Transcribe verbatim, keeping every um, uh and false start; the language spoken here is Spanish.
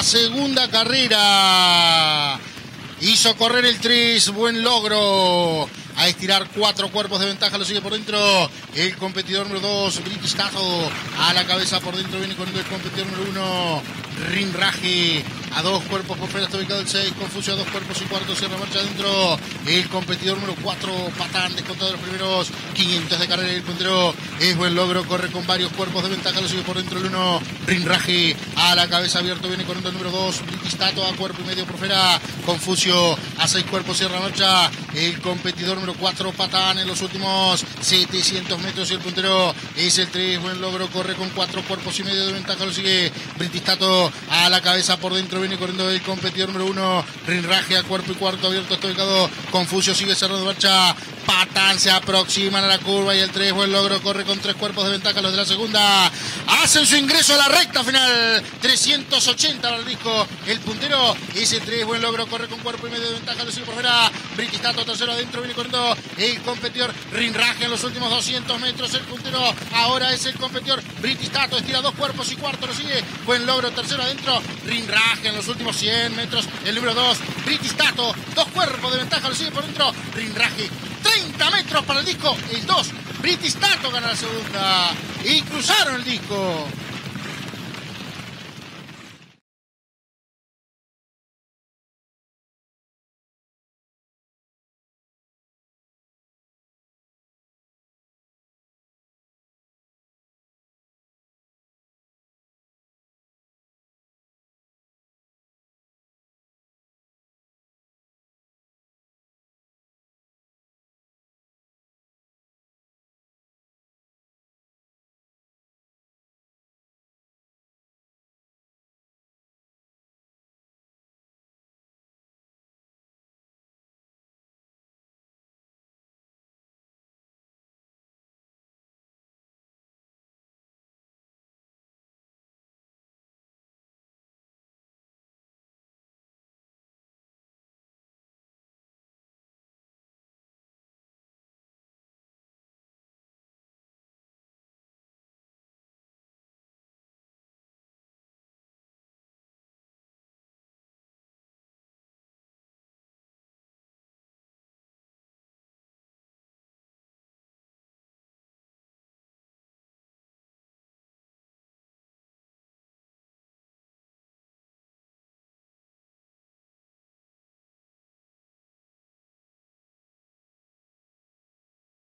segunda carrera. Hizo correr el tres, buen logro. A estirar cuatro cuerpos de ventaja, lo sigue por dentro el competidor número dos, British Tato. A la cabeza por dentro viene con el competidor número uno, Rinraje. A dos cuerpos por fuera está ubicado el seis, Confucio a dos cuerpos y cuarto, cierra marcha adentro el competidor número cuatro, Patán, descontado de los primeros quinientos de carrera. El puntero es buen logro, corre con varios cuerpos de ventaja, lo sigue por dentro el uno, Rinraje. A la cabeza abierto viene con el número dos, British Tato, a cuerpo y medio por fuera, Confucio a seis cuerpos, cierra marcha el competidor número cuatro, Patán, en los últimos setecientos metros, y el puntero es el tres, buen logro, corre con cuatro cuerpos y medio de ventaja, lo sigue British Tato. A la cabeza por dentro viene corriendo el competidor número uno, Rinraje, a cuerpo y cuarto abierto está ubicado Confucio, sigue cerrando marcha Patán, se aproximan a la curva y el tres, buen logro, corre con tres cuerpos de ventaja los de la segunda, hacen su ingreso a la recta final, trescientos ochenta al disco, el puntero es el tres, buen logro, corre con cuerpo y medio de ventaja, lo sigue por fuera British Tato, tercero adentro, viene corriendo el competidor Rinraje en los últimos doscientos metros, el puntero ahora es el competidor British Tato, estira dos cuerpos y cuarto, lo sigue, buen logro, tercero adentro, Rinraje en los últimos cien metros, el número dos, British Tato, dos cuerpos de ventaja, lo sigue por dentro, Rinraje, treinta metros para el disco, el dos, British Tato gana la segunda y cruzaron el disco.